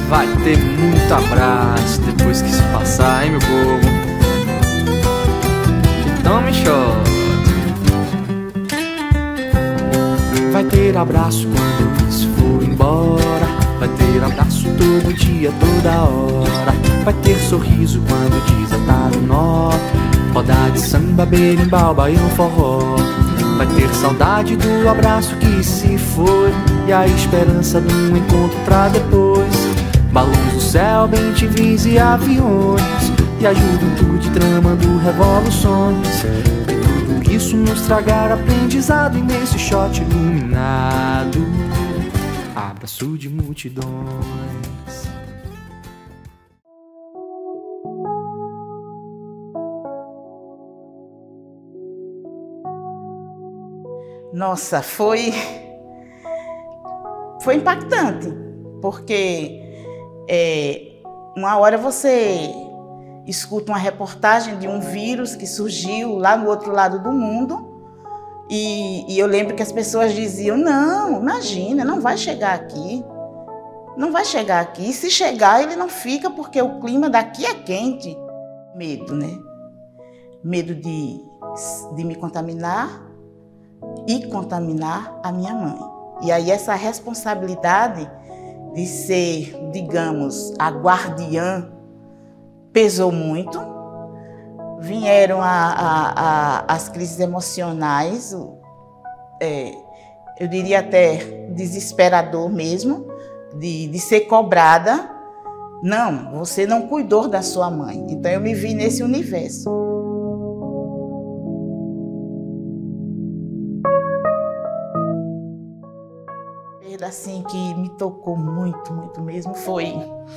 Vai ter muito abraço depois que se passar, hein, meu povo? Então me chore. Vai ter abraço quando isso for embora. Vai ter abraço todo dia, toda hora. Vai ter sorriso quando desatar o nó. Rodar de samba, berimbau, baião, forró. Vai ter saudade do abraço que se foi e a esperança de um encontro pra depois. Balões no céu, bem-te-vins e aviões, e a juventude tramando revoluções. E tudo isso nos tragar aprendizado, e nesse shot iluminado, abraço de multidões. Nossa, foi impactante, porque uma hora você escuta uma reportagem de um vírus que surgiu lá no outro lado do mundo, e eu lembro que as pessoas diziam: não, imagina, não vai chegar aqui, não vai chegar aqui, e se chegar ele não fica porque o clima daqui é quente. Medo, né? Medo de me contaminar e contaminar a minha mãe. E aí essa responsabilidade de ser, digamos, a guardiã pesou muito. Vieram as crises emocionais, eu diria até desesperador mesmo, de ser cobrada. Não, você não cuidou da sua mãe. Então eu me vi nesse universo. Assim que me tocou muito, muito mesmo, foi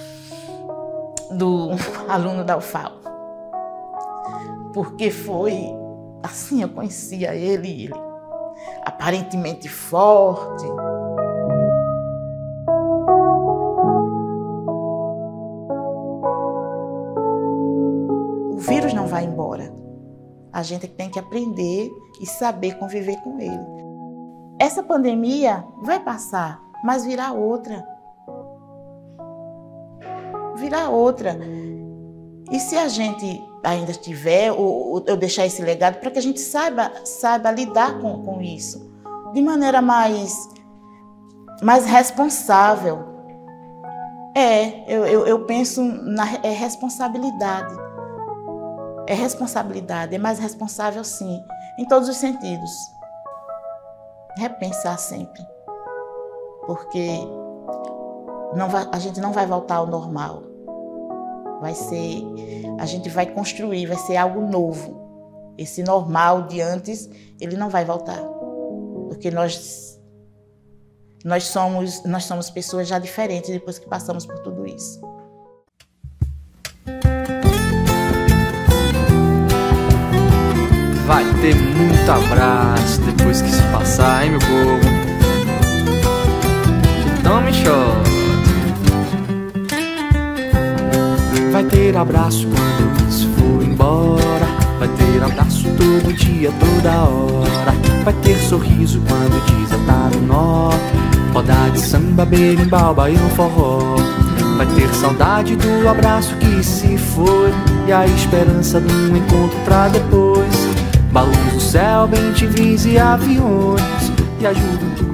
do aluno da UFAL. Porque foi assim, eu conhecia ele aparentemente forte. O vírus não vai embora. A gente tem que aprender e saber conviver com ele. Essa pandemia vai passar, mas virá outra. Virá outra. E se a gente ainda tiver, ou eu deixar esse legado, para que a gente saiba lidar com isso de maneira mais responsável. Eu penso na responsabilidade. É responsabilidade, é mais responsável sim, em todos os sentidos. Repensar sempre, porque a gente não vai voltar ao normal. A gente vai construir, vai ser algo novo. Esse normal de antes, ele não vai voltar, porque nós somos pessoas já diferentes depois que passamos por tudo isso. Vai ter muito abraço depois que se passar, hein, meu povo? Então me chore. Vai ter abraço quando isso for embora. Vai ter abraço todo dia, toda hora. Vai ter sorriso quando desatar o nó. Rodar de samba, berimbau, baião, forró. Vai ter saudade do abraço que se foi e a esperança de um encontro pra depois. Balões no céu, bem-te-vins e aviões, e a juventude